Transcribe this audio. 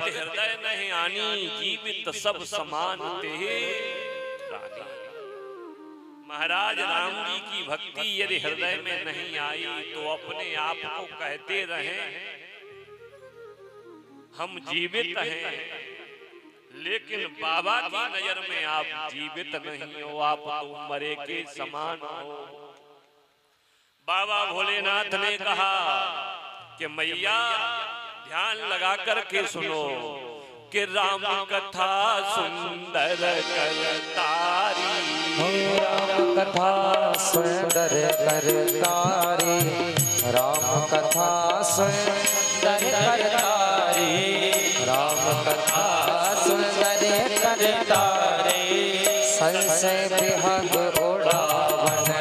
हृदय नहीं आनी, जीवित सब समान ते रानी। महाराज राम जी की भक्ति यदि हृदय में नहीं आई तो अपने आप को कहते रहे हम जीवित हैं, लेकिन बाबा की नजर में आप जीवित नहीं हो, आप तो मरे के समान हो। बाबा भोलेनाथ ने कहा कि मैया ध्यान लगा करके सुनो कि राम कथा सुंदर करतारी, राम कथा सुंदर करतारी, राम कथा सुंदर करतारी, राम कथा सुंदर करतारी। संशय विहग उड़ावन